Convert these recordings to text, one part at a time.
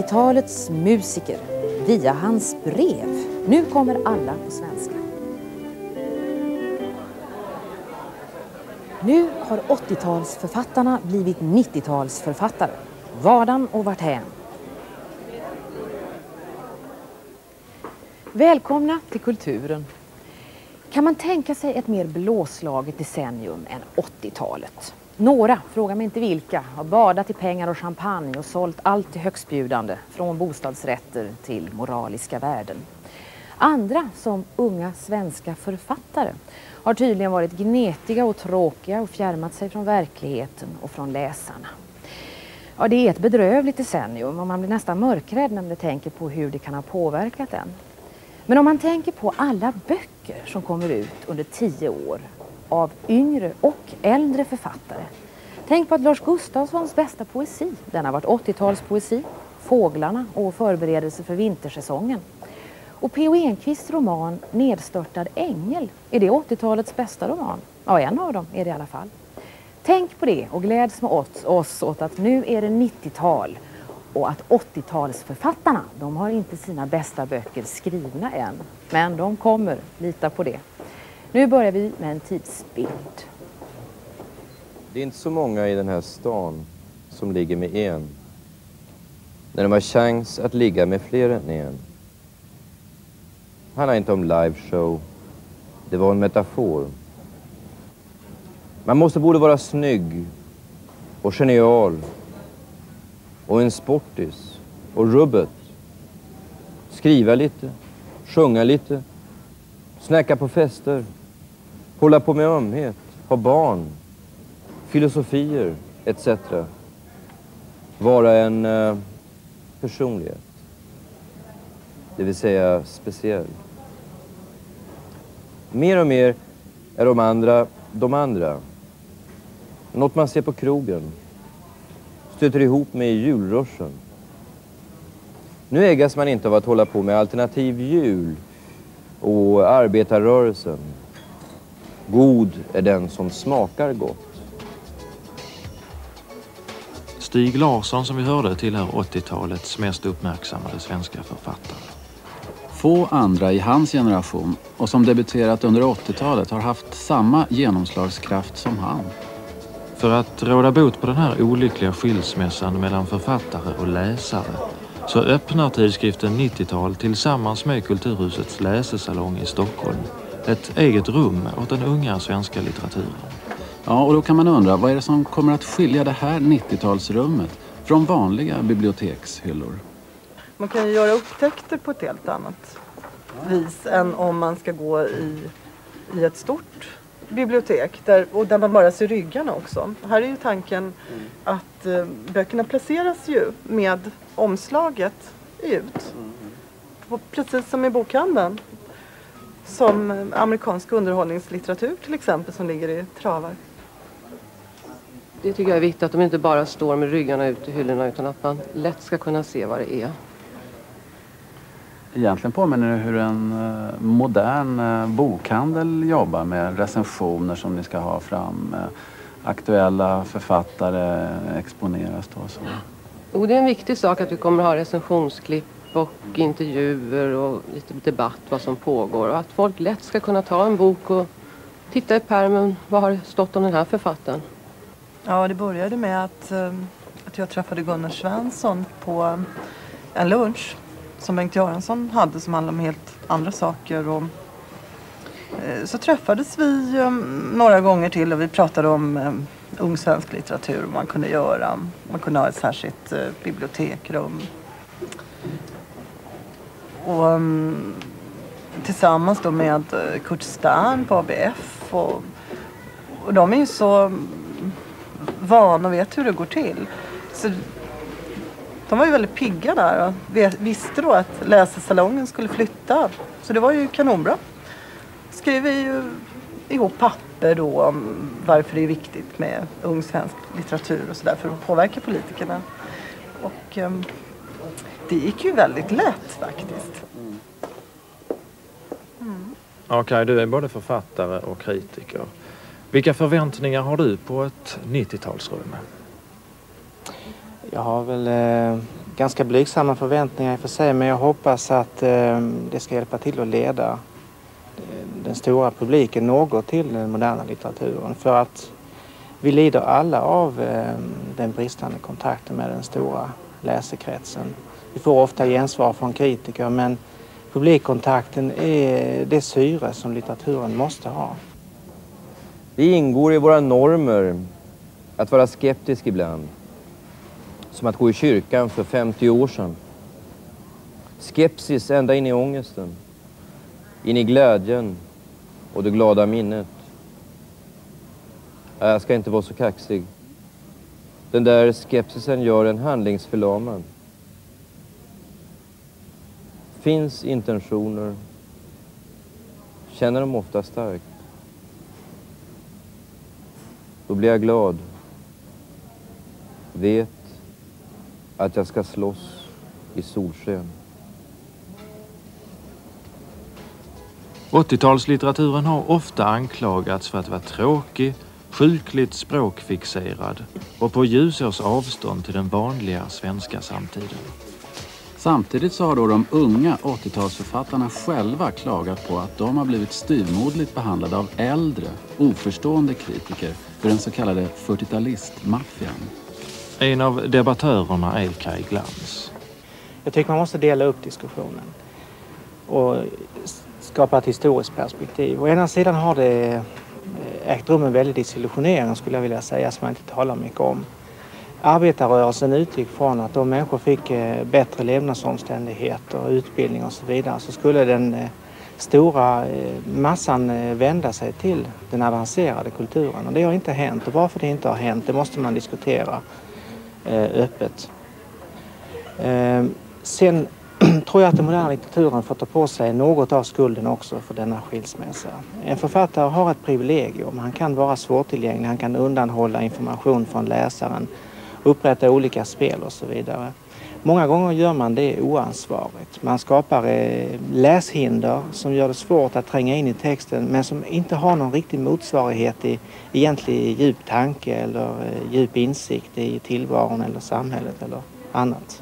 90-talets musiker via hans brev. Nu kommer alla på svenska. Nu har 80-talsförfattarna blivit 90-talsförfattare. Vardan och varthän. Välkomna till kulturen. Kan man tänka sig ett mer blåslaget decennium än 80-talet? Några, fråga mig inte vilka, har badat i pengar och champagne och sålt allt till högstbjudande, från bostadsrätter till moraliska värden. Andra, som unga svenska författare, har tydligen varit gnetiga och tråkiga och fjärmat sig från verkligheten och från läsarna. Ja, det är ett bedrövligt decennium och man blir nästan mörkrädd när man tänker på hur det kan ha påverkat en. Men om man tänker på alla böcker som kommer ut under 10 år av yngre och äldre författare. Tänk på att Lars Gustafssons bästa poesi, den har varit 80-talspoesi, Fåglarna och förberedelse för vintersäsongen. Och P.O. Enquists roman Nedstörtad ängel, är det 80-talets bästa roman? Ja, en av dem är det i alla fall. Tänk på det och gläds med oss åt att nu är det 90-tal. Och att 80-talsförfattarna, de har inte sina bästa böcker skrivna än. Men de kommer, lita på det. Nu börjar vi med en tidsbild. Det är inte så många i den här stan som ligger med en. När de har chans att ligga med fler än en. Det handlar inte om liveshow. Det var en metafor. Man måste både vara snygg och genial. Och en sportis. Och rubbet. Skriva lite. Sjunga lite. Snacka på fester. Hålla på med ömhet. Ha barn. Filosofier. Etc. Vara en personlighet. Det vill säga speciell. Mer och mer är de andra. Något man ser på krogen. Stöter ihop med i julruschen. Nu ägas man inte av att hålla på med alternativ jul och arbetarrörelsen. God är den som smakar gott. Stig Larsson, som vi hörde, tillhör 80-talets mest uppmärksammade svenska författare. Få andra i hans generation och som debuterat under 80-talet har haft samma genomslagskraft som han. För att råda bot på den här olyckliga skilsmässan mellan författare och läsare så öppnar tidskriften 90-tal tillsammans med Kulturhusets läsesalong i Stockholm ett eget rum åt den unga svenska litteraturen. Ja, och då kan man undra, vad är det som kommer att skilja det här 90-talsrummet från vanliga bibliotekshyllor? Man kan ju göra upptäckter på ett helt annat vis än om man ska gå i ett stort bibliotek där man bara ser ryggarna också. Här är ju tanken att böckerna placeras ju med omslaget ut. Precis som i bokhandeln. Som amerikansk underhållningslitteratur till exempel som ligger i travar. Det tycker jag är viktigt att de inte bara står med ryggarna ut i hyllorna utan att man lätt ska kunna se vad det är. Egentligen påminner det hur en modern bokhandel jobbar med recensioner som ni ska ha fram. Aktuella författare exponeras då. Så. Och det är en viktig sak att vi kommer att ha recensionsklipp och intervjuer och lite debatt vad som pågår. Och att folk lätt ska kunna ta en bok och titta i pärmen. Vad har det stått om den här författaren? Ja, det började med att jag träffade Gunnar Svensson på en lunch som Bengt Göransson hade som handlade om helt andra saker. Och, så träffades vi några gånger till och vi pratade om ung svensk litteratur man kunde göra. Man kunde ha ett särskilt bibliotekrum. Och tillsammans då med Kurt Stern på ABF och de är ju så vana och vet hur det går till. Så de var ju väldigt pigga där och visste då att läsesalongen skulle flytta. Så det var ju kanonbra. Skrev vi ju ihop papper då om varför det är viktigt med ung svensk litteratur och sådär för att påverka politikerna. Och det gick ju väldigt lätt faktiskt. Okej, du är både författare och kritiker. Vilka förväntningar har du på ett 90-talsrum? Jag har väl ganska blygsamma förväntningar i och för sig, men jag hoppas att det ska hjälpa till att leda den stora publiken något till den moderna litteraturen. För att vi lider alla av den bristande kontakten med den stora läsekretsen. Vi får ofta gensvar från kritiker, men publikkontakten är det syre som litteraturen måste ha. Det ingår i våra normer att vara skeptisk ibland. Som att gå i kyrkan för 50 år sedan. Skepsis ända in i ångesten. In i glädjen och det glada minnet. Jag ska inte vara så kaxig. Den där skepsisen gör en handlingsförlamad. Finns intentioner, känner de ofta starkt. Då blir jag glad. Vet att jag ska slåss i solsken. 80-talslitteraturen har ofta anklagats för att vara tråkig, sjukligt språkfixerad och på ljusårs avstånd till den vanliga svenska samtiden. Samtidigt så har då de unga 80-talsförfattarna själva klagat på att de har blivit styvmoderligt behandlade av äldre, oförstående kritiker för den så kallade 40-talistmaffian. En av debattörerna är Kaj Glans. Jag tycker man måste dela upp diskussionen och skapa ett historiskt perspektiv. Å ena sidan har det ägt rum en väldig desillusionering, skulle jag vilja säga, som man inte talar mycket om. Arbetarrörelsen utgick från att om människor fick bättre levnadsomständigheter, utbildning och så vidare, så skulle den stora massan vända sig till den avancerade kulturen. Och det har inte hänt, och varför det inte har hänt, det måste man diskutera öppet. Sen tror jag att den moderna litteraturen får ta på sig något av skulden också för denna skilsmässa. En författare har ett privilegium. Han kan vara svårtillgänglig, han kan undanhålla information från läsaren, upprätta olika spel och så vidare. Många gånger gör man det oansvarigt. Man skapar läshinder som gör det svårt att tränga in i texten, men som inte har någon riktig motsvarighet i egentlig djup tanke eller djup insikt i tillvaron eller samhället eller annat.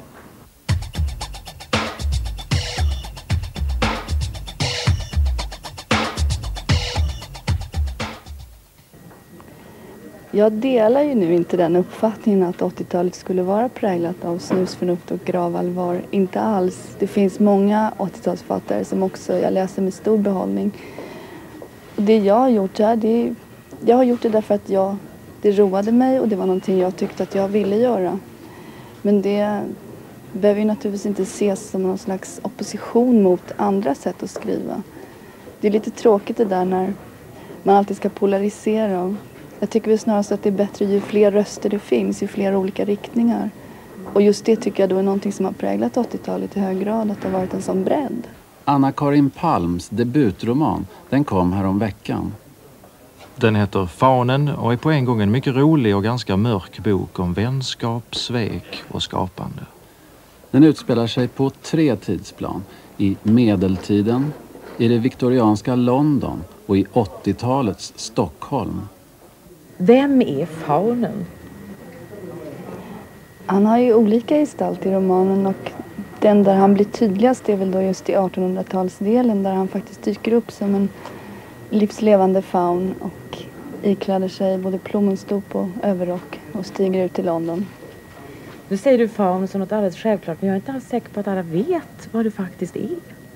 Jag delar ju nu inte den uppfattningen att 80-talet skulle vara präglat av snusförnuft och gravallvar. Inte alls. Det finns många 80-talsförfattare som också jag läser med stor behållning. Och det jag har gjort här, jag har gjort det därför att det roade mig och det var någonting jag tyckte att jag ville göra. Men det behöver ju naturligtvis inte ses som någon slags opposition mot andra sätt att skriva. Det är lite tråkigt det där när man alltid ska polarisera. Jag tycker väl snarast att det är bättre ju fler röster det finns, ju fler olika riktningar. Och just det tycker jag då är någonting som har präglat 80-talet i hög grad, att det har varit en sån bredd. Anna-Karin Palms debutroman, den kom här om veckan. Den heter Faunen och är på en gång en mycket rolig och ganska mörk bok om vänskap, svek och skapande. Den utspelar sig på 3 tidsplan. I medeltiden, i det viktorianska London och i 80-talets Stockholm. Vem är Faunen? Han har ju olika gestalt i romanen och den där han blir tydligast är väl då just i 1800-talsdelen där han faktiskt dyker upp som en livslevande faun och ikläder sig både plommonstop och överrock och stiger ut till London. Nu säger du faun som något alldeles självklart, men jag är inte alls säker på att alla vet vad det faktiskt är.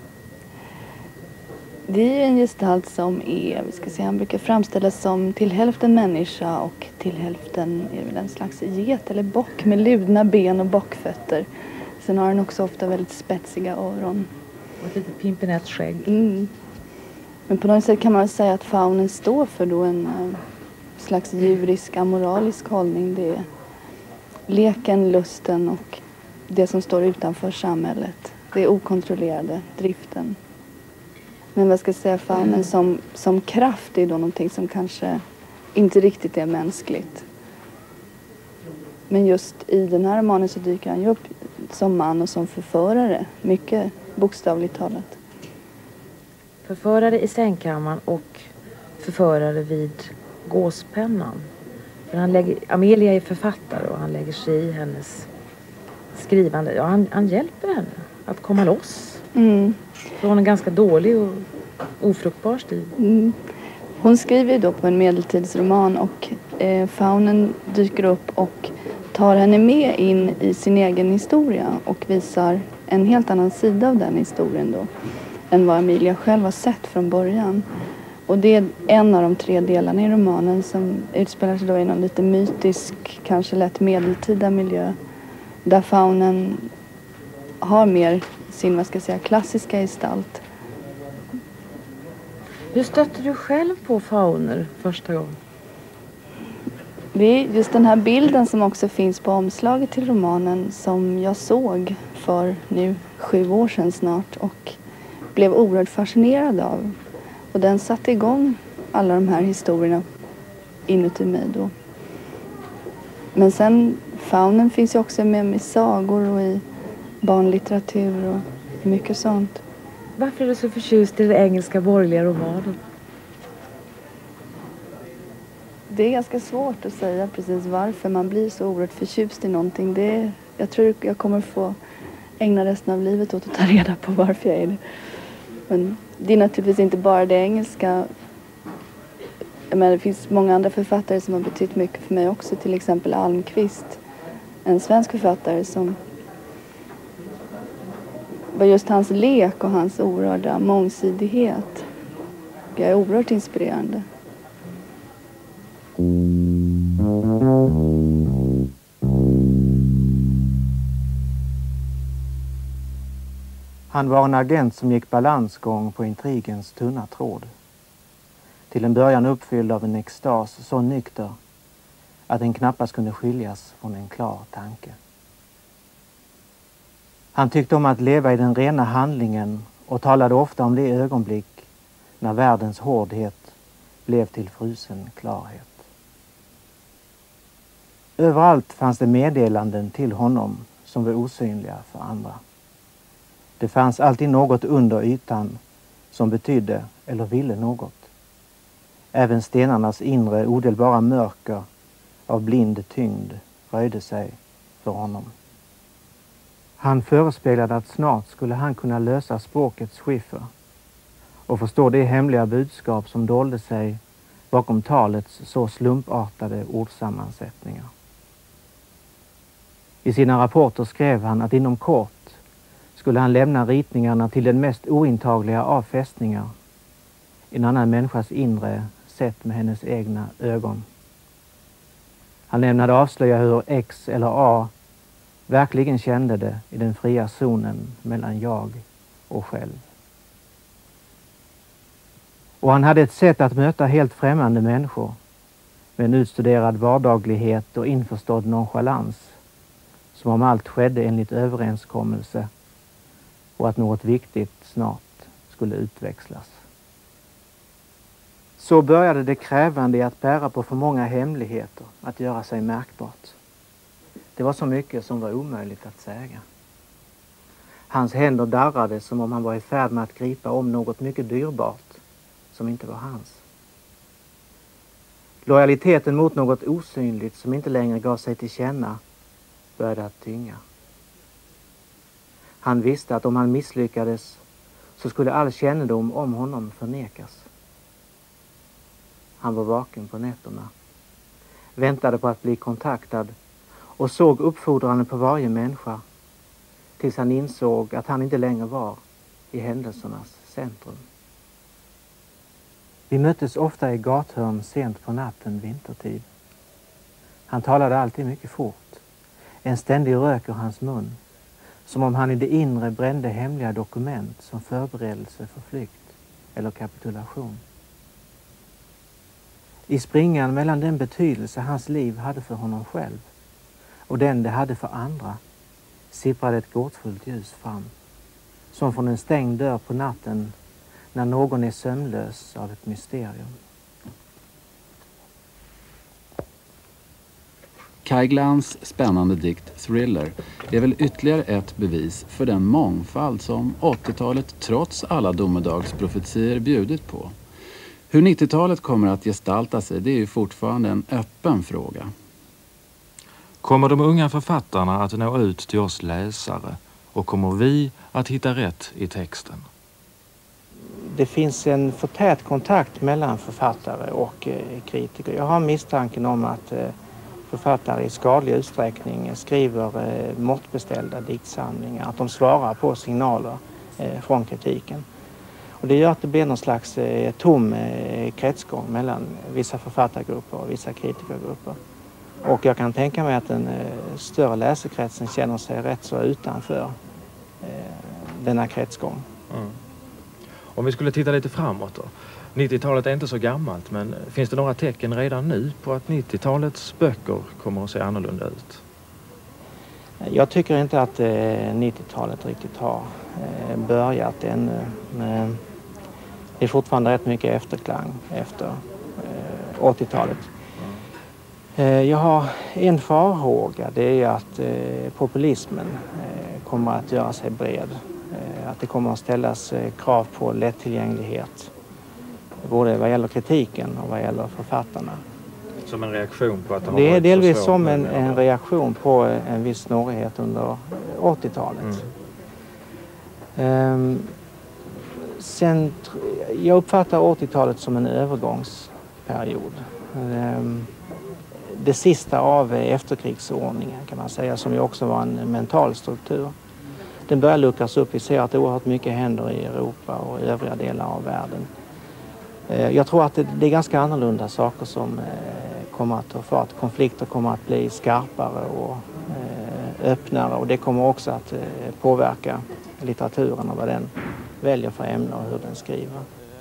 Det är ju en gestalt som han brukar framställas som till hälften människa och till hälften är det väl en slags get eller bock med ludna ben och bockfötter. Sen har han också ofta väldigt spetsiga öron. Och ett litet pimpinett skägg. Men på något sätt kan man säga att faunen står för då en slags djurisk, amoralisk hållning. Det är leken, lusten och det som står utanför samhället. Det är okontrollerade driften. Men vad ska jag säga, faunen som kraft är då någonting som kanske inte riktigt är mänskligt. Men just i den här romanen så dyker han ju upp som man och som förförare. Mycket bokstavligt talat. Förförare i sängkammaren och förförare vid gåspennan. För Amelia är författare och han lägger sig i hennes skrivande, ja, han hjälper henne att komma loss Mm. från en ganska dålig och ofruktbar stil. Mm. Hon skriver ju då på en medeltidsroman och faunen dyker upp och tar henne med in i sin egen historia och visar en helt annan sida av den historien då än vad Emilia själv har sett från början. Och det är en av de 3 delarna i romanen som utspelar sig då i någon lite mytisk, kanske lätt medeltida miljö där faunen har mer sin, vad ska jag säga, klassiska gestalt. Hur stötte du själv på fauner första gången? Det är just den här bilden som också finns på omslaget till romanen som jag såg för nu 7 år sedan snart och blev oerhört fascinerad av. Och den satte igång alla de här historierna inuti mig då. Men sen, faunen finns ju också med i sagor och i barnlitteratur och mycket sånt. Varför är du så förtjust i den engelska borgerliga romanen? Det är ganska svårt att säga precis varför man blir så oerhört förtjust i någonting. Jag tror jag kommer få ägna resten av livet åt att ta reda på varför jag är det. Men det är naturligtvis inte bara det engelska. Men det finns många andra författare som har betytt mycket för mig också. Till exempel Almqvist, en svensk författare som var just hans lek och hans oerhörda mångsidighet. Jag är oerhört inspirerande. Han var en agent som gick balansgång på intrigens tunna tråd. Till en början uppfylld av en extas så nykter att den knappast kunde skiljas från en klar tanke. Han tyckte om att leva i den rena handlingen och talade ofta om det ögonblick när världens hårdhet blev till frusen klarhet. Överallt fanns det meddelanden till honom som var osynliga för andra. Det fanns alltid något under ytan som betydde eller ville något. Även stenarnas inre odelbara mörker av blind tyngd röjde sig för honom. Han förespeglade att snart skulle han kunna lösa språkets skiffer och förstå det hemliga budskap som dolde sig bakom talets så slumpartade ordsammansättningar. I sina rapporter skrev han att inom kort skulle han lämna ritningarna till den mest ointagliga av fästningar, en annan människas inre sett med hennes egna ögon. Han ämnade avslöja hur X eller A verkligen kände det i den fria zonen mellan jag och själv. Och han hade ett sätt att möta helt främmande människor med en utstuderad vardaglighet och införstådd nonchalans, som om allt skedde enligt överenskommelse och att något viktigt snart skulle utväxlas. Så började det krävande i att bära på för många hemligheter, att göra sig märkbart. Det var så mycket som var omöjligt att säga. Hans händer darrade som om han var i färd med att gripa om något mycket dyrbart som inte var hans. Lojaliteten mot något osynligt som inte längre gav sig till känna började att tynga. Han visste att om han misslyckades så skulle all kännedom om honom förnekas. Han var vaken på nätterna, väntade på att bli kontaktad och såg uppfordrande på varje människa tills han insåg att han inte längre var i händelsernas centrum. Vi möttes ofta i gathörn sent på natten vintertid. Han talade alltid mycket fort, en ständig rök ur hans mun, som om han i det inre brände hemliga dokument som förberedelse för flykt eller kapitulation. I springan mellan den betydelse hans liv hade för honom själv och den det hade för andra sipprade ett gåtfullt ljus fram, som från en stängd dörr på natten när någon är sömnlös av ett mysterium. Kai Glans spännande dikt Thriller är väl ytterligare ett bevis för den mångfald som 80-talet trots alla domedagsprofetier bjudit på. Hur 90-talet kommer att gestalta sig, det är ju fortfarande en öppen fråga. Kommer de unga författarna att nå ut till oss läsare och kommer vi att hitta rätt i texten? Det finns en för tät kontakt mellan författare och kritiker. Jag har misstanken om att författare i skadlig utsträckning skriver måttbeställda diktsamlingar, att de svarar på signaler från kritiken. Och det gör att det blir någon slags tom kretsgång mellan vissa författargrupper och vissa kritikergrupper. Och jag kan tänka mig att den större läsekretsen känner sig rätt så utanför denna kretsgång. Mm. Om vi skulle titta lite framåt då. 90-talet är inte så gammalt, men finns det några tecken redan nu på att 90-talets böcker kommer att se annorlunda ut? Jag tycker inte att 90-talet riktigt har börjat ännu. Det är fortfarande rätt mycket efterklang efter 80-talet. Jag har en farhåga, det är att populismen kommer att göra sig bred. Att det kommer att ställas krav på lättillgänglighet. Både vad gäller kritiken och vad gäller författarna. Som en reaktion på att det har Det är varit delvis så svårt som en reaktion på en viss snårighet under 80-talet. Jag uppfattar 80-talet som en övergångsperiod. Det sista av efterkrigsordningen kan man säga, som ju också var en mental struktur. Den börjar luckras upp. Vi ser att oerhört mycket händer i Europa och i övriga delar av världen. Jag tror att det är ganska annorlunda saker som kommer att ta fart. Konflikter kommer att bli skarpare och öppnare, och det kommer också att påverka litteraturen och vad den väljer för ämne och hur den skriver.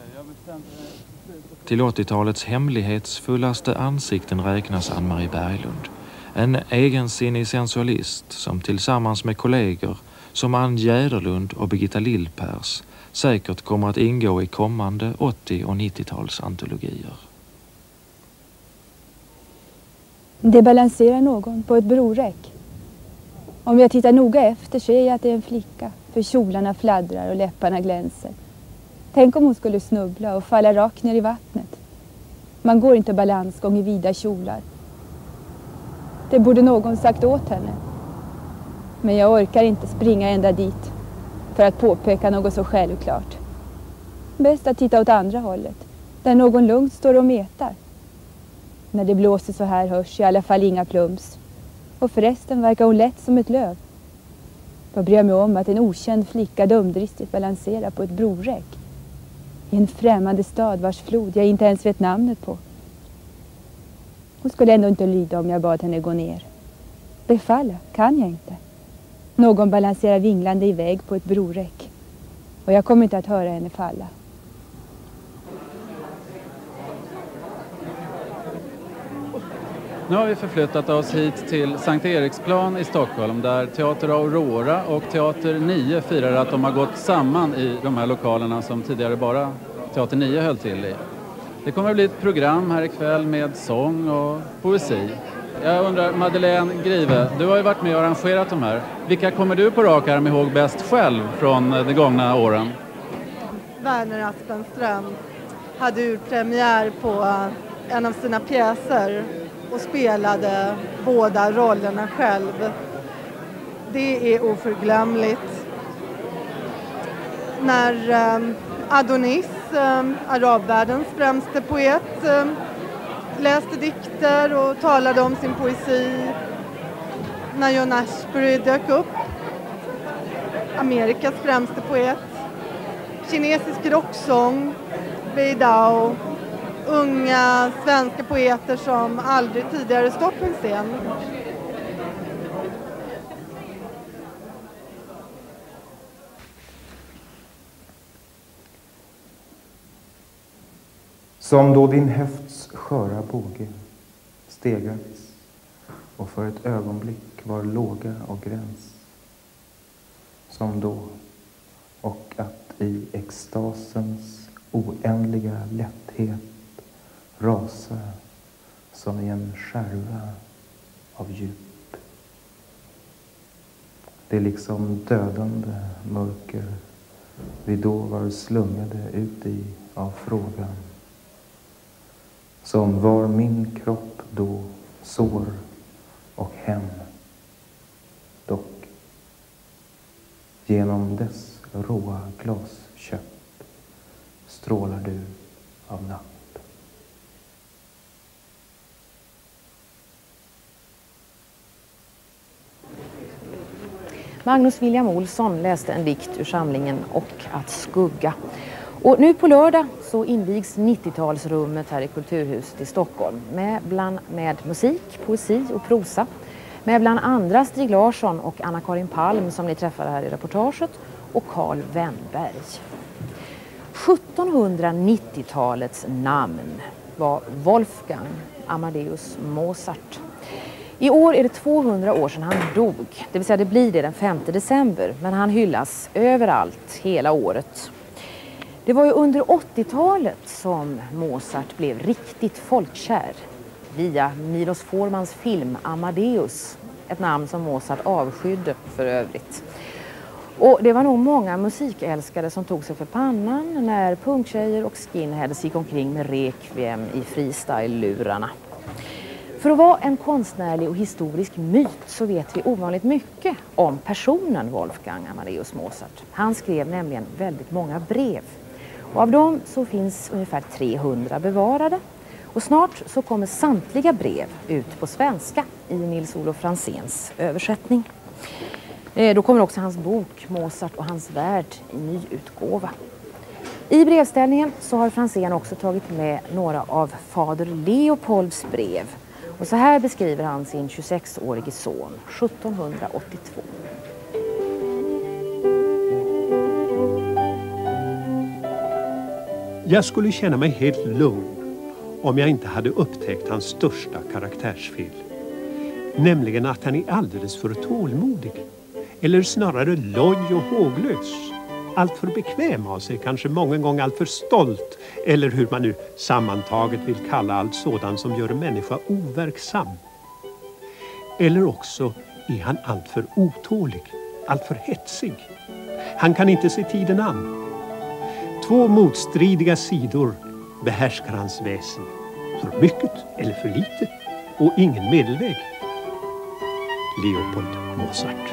Till 80-talets hemlighetsfullaste ansikten räknas Ann-Marie Berglund. En egensinnig sensualist som tillsammans med kollegor som Ann Jäderlund och Birgitta Lillpers säkert kommer att ingå i kommande 80- och 90-talsantologier. Det balanserar någon på ett broräck. Om jag tittar noga efter ser jag att det är en flicka, för kjolarna fladdrar och läpparna glänser. Tänk om hon skulle snubbla och falla rakt ner i vattnet. Man går inte balansgång i vida kjolar. Det borde någon sagt åt henne. Men jag orkar inte springa ända dit för att påpeka något så självklart. Bäst att titta åt andra hållet, där någon lugnt står och metar. När det blåser så här hörs i alla fall inga plums. Och förresten verkar hon lätt som ett löv. Vad bryr jag mig om att en okänd flicka dumdristigt balanserar på ett broräck i en främmande stad vars flod jag inte ens vet namnet på. Hon skulle ändå inte lyda om jag bad henne gå ner. Befalla kan jag inte. Någon balanserar vinglande iväg på ett broräck. Och jag kommer inte att höra henne falla. Nu har vi förflyttat oss hit till Sankt Eriksplan i Stockholm, där Teater Aurora och Teater 9 firar att de har gått samman i de här lokalerna som tidigare bara Teater 9 höll till i. Det kommer att bli ett program här ikväll med sång och poesi. Jag undrar, Madeleine Grive, du har ju varit med och arrangerat de här. Vilka kommer du på rak arm ihåg bäst själv från de gångna åren? Werner Aspenström hade urpremiär på en av sina pjäser och spelade båda rollerna själv. Det är oförglömligt. När Adonis, arabvärldens främste poet, läste dikter och talade om sin poesi. När John Ashbery dök upp, Amerikas främste poet. Kinesisk rocksång, Beidao. Unga svenska poeter som aldrig tidigare stått på en scen. Som då din höfts sköra båge stegats och för ett ögonblick var låga och gräns. Som då, och att i extasens oändliga lätthet rasa som i en skärva av djup. Det liksom dödande mörker vi då var slungade ut i av frågan. Som var min kropp då sår och hem. Dock genom dess råa glaskött strålar du av natt. Magnus William Olsson läste en dikt ur samlingen Och att skugga. Och nu på lördag så invigs 90-talsrummet här i Kulturhuset i Stockholm med musik, poesi och prosa. Med bland andra Stig Larsson och Anna-Karin Palm som ni träffade här i reportaget och Carl Wennberg. 1790-talets namn var Wolfgang Amadeus Mozart. I år är det 200 år sedan han dog, det vill säga det blir det den 5 december, men han hyllas överallt hela året. Det var ju under 80-talet som Mozart blev riktigt folkkär via Milos Formans film Amadeus, ett namn som Mozart avskydde för övrigt. Och det var nog många musikälskare som tog sig för pannan när punktjejer och skinheads gick omkring med Requiem i freestyle-lurarna. För att vara en konstnärlig och historisk myt så vet vi ovanligt mycket om personen Wolfgang Amadeus Mozart. Han skrev nämligen väldigt många brev. Och av dem så finns ungefär 300 bevarade. Och snart så kommer samtliga brev ut på svenska i Nils-Olof Franzéns översättning. Då kommer också hans bok Mozart och hans värld i ny utgåva. I brevställningen så har Franzén också tagit med några av fader Leopolds brev. Och så här beskriver han sin 26-årige son 1782. Jag skulle känna mig helt lugn om jag inte hade upptäckt hans största karaktärsfel. Nämligen att han är alldeles för tålmodig. Eller snarare loj och håglös. Allt för bekväm av sig, kanske många gånger allt för stolt. Eller hur man nu sammantaget vill kalla allt sådant som gör en människa overksam. Eller också är han allt för otålig, allt för hetsig. Han kan inte se tiden an. Två motstridiga sidor behärskar hans väsen. För mycket eller för lite. Och ingen medelväg. Leopold Mozart.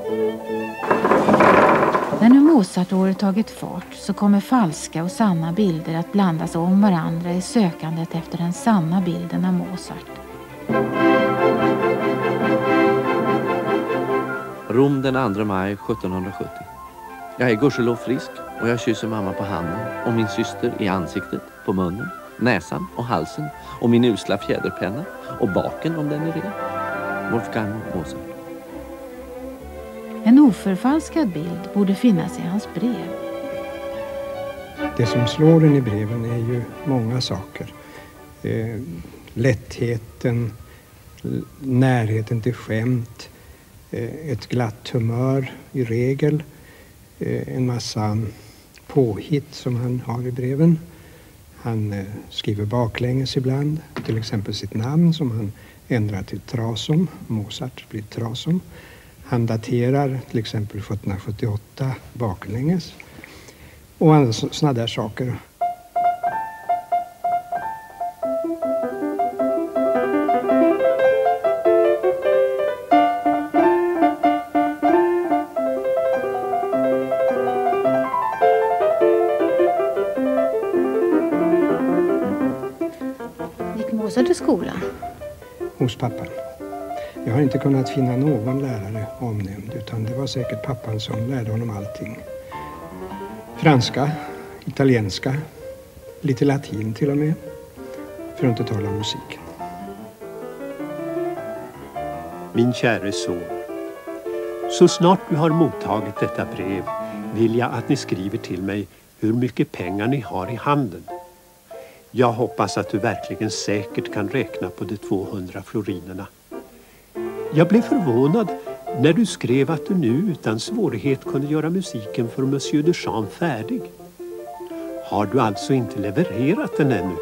När nu Mozart-året tagit fart så kommer falska och sanna bilder att blandas om varandra i sökandet efter den sanna bilden av Mozart. Rom den 2 maj 1770. Jag är gudskelov frisk och jag kysser mamma på handen och min syster i ansiktet, på munnen, näsan och halsen och min usla fjäderpenna och baken om den är ren. Wolfgang Mozart. En oförfalskad bild borde finnas i hans brev. Det som slår en i breven är ju många saker. Lättheten, närheten till skämt, ett glatt humör i regel, en massa påhitt som han har i breven. Han skriver baklänges ibland, till exempel sitt namn som han ändrar till Trasom. Mozart blir Trasom. Han daterar till exempel 1778 baklänges och andra sådana där saker. Gick Mozart till skolan? Hos pappan. Jag har inte kunnat finna någon lärare omnämnd utan det var säkert pappan som lärde honom allting. Franska, italienska, lite latin till och med, för att inte tala om musiken. Min käre son, så snart du har mottagit detta brev vill jag att ni skriver till mig hur mycket pengar ni har i handen. Jag hoppas att du verkligen säkert kan räkna på de 200 florinerna. Jag blev förvånad när du skrev att du nu utan svårighet kunde göra musiken för Monsieur Duchamp färdig. Har du alltså inte levererat den ännu?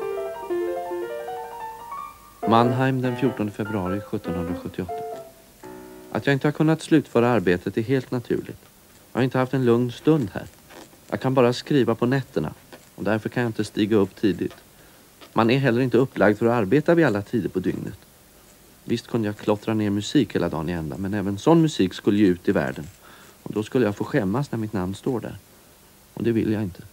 Mannheim den 14 februari 1778. Att jag inte har kunnat slutföra arbetet är helt naturligt. Jag har inte haft en lugn stund här. Jag kan bara skriva på nätterna och därför kan jag inte stiga upp tidigt. Man är heller inte upplagd för att arbeta vid alla tider på dygnet. Visst kunde jag klottra ner musik hela dagen i ända, men även sån musik skulle ju ut i världen. Och då skulle jag få skämmas när mitt namn står där. Och det vill jag inte.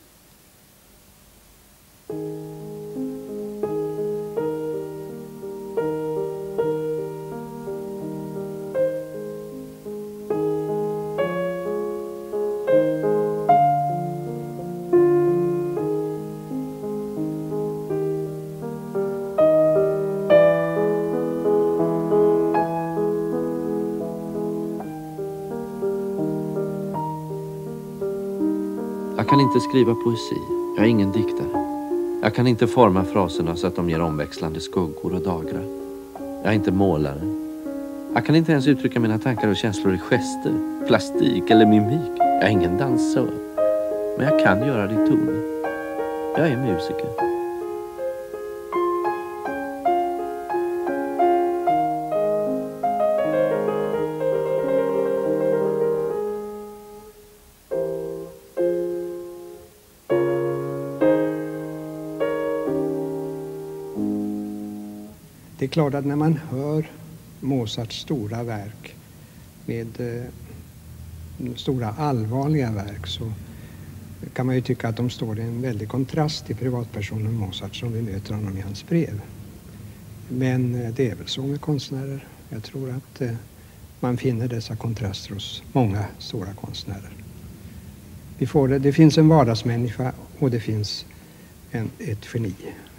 Jag kan inte skriva poesi. Jag är ingen diktare. Jag kan inte forma fraserna så att de ger omväxlande skuggor och dagrar. Jag är inte målare. Jag kan inte ens uttrycka mina tankar och känslor i gester, plastik eller mimik. Jag är ingen dansör. Men jag kan göra det i toner. Jag är musiker. Det är klart att när man hör Mozarts stora verk med stora allvarliga verk så kan man ju tycka att de står i en väldig kontrast till privatpersonen Mozart som vi möter honom i hans brev. Men det är väl så med konstnärer. Jag tror att man finner dessa kontraster hos många stora konstnärer. Det finns en vardagsmänniska och det finns ett geni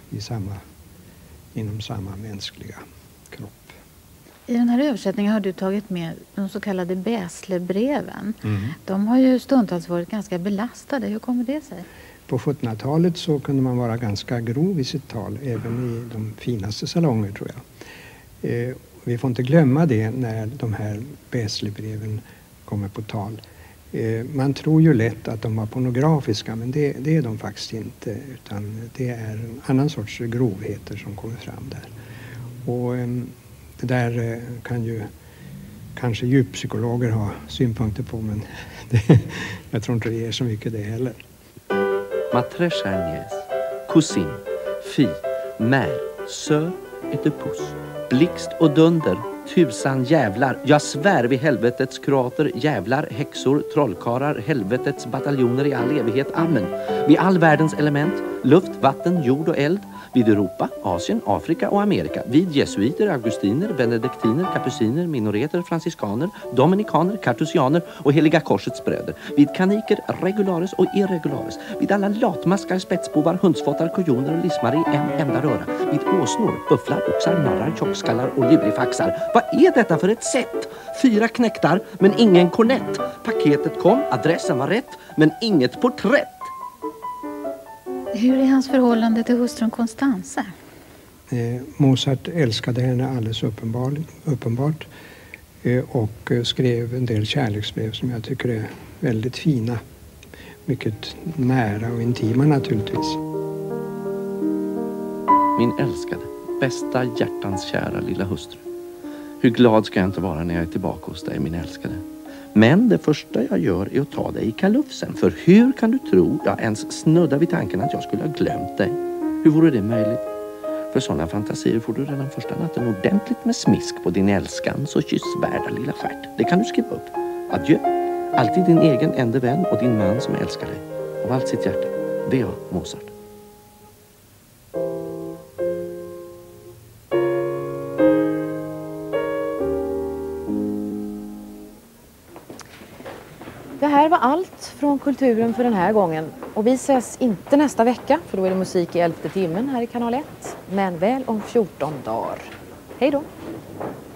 inom samma mänskliga kropp. I den här översättningen har du tagit med de så kallade Bäslebreven. De har ju stundtals varit ganska belastade. Hur kommer det sig? På 1700-talet så kunde man vara ganska grov i sitt tal, även i de finaste salonger tror jag. Vi får inte glömma det när de här Bäslebreven kommer på tal. Man tror ju lätt att de var pornografiska, men det är de faktiskt inte, utan det är en annan sorts grovheter som kommer fram där. Och det där kan ju kanske djuppsykologer ha synpunkter på, men jag tror inte det ger så mycket det heller. Ma très chère nièce, cousine, fille, mère, sœur et épouse, blixt och dunder, tusan jävlar, jag svär vid helvetets kroater, jävlar, häxor, trollkarlar, helvetets bataljoner i all evighet, amen. Vid all världens element, luft, vatten, jord och eld, vid Europa, Asien, Afrika och Amerika, vid jesuiter, augustiner, benediktiner, kapuciner, minoreter, franciskaner, dominikaner, kartusianer och heliga korsets bröder, vid kaniker, regulares och irregulares, vid alla latmaskar, spetsbovar, hundsfottar, kojoner och lismar i en enda röra, vid åsnor, bufflar, oxar, narrar, tjockskallar och lurifaxar. Vad är detta för ett sätt? 4 knäktar, men ingen kornett. Paketet kom, adressen var rätt, men inget porträtt. Hur är hans förhållande till hustrun Constanze? Mozart älskade henne alldeles uppenbart och skrev en del kärleksbrev som jag tycker är väldigt fina. Mycket nära och intima naturligtvis. Min älskade, bästa hjärtans kära lilla hustru. Hur glad ska jag inte vara när jag är tillbaka hos dig, min älskade. Men det första jag gör är att ta dig i kalufsen. För hur kan du tro, jag ens snudda vid tanken att jag skulle ha glömt dig? Hur vore det möjligt? För sådana fantasier får du redan första natten ordentligt med smisk på din älskan så kyssvärda lilla stjärt. Det kan du skriva upp. Adjö. Alltid din egen enda vän och din man som älskar dig. Av allt sitt hjärta. V.A. Mozart. Det här var allt från Kulturen för den här gången. Och vi ses inte nästa vecka, för då är det musik i 11:e timmen här i kanal 1. Men väl om 14 dagar. Hej då!